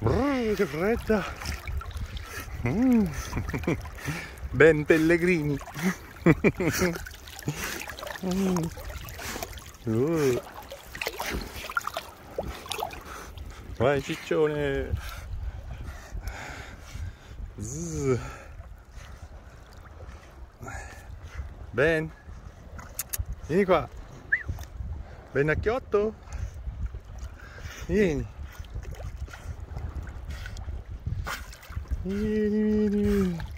Brrr, che fredda. Ben Pellegrini. Vai ciccione. Zzz. Ben, vieni qua. Bennacchiotto, vieni. Vieni.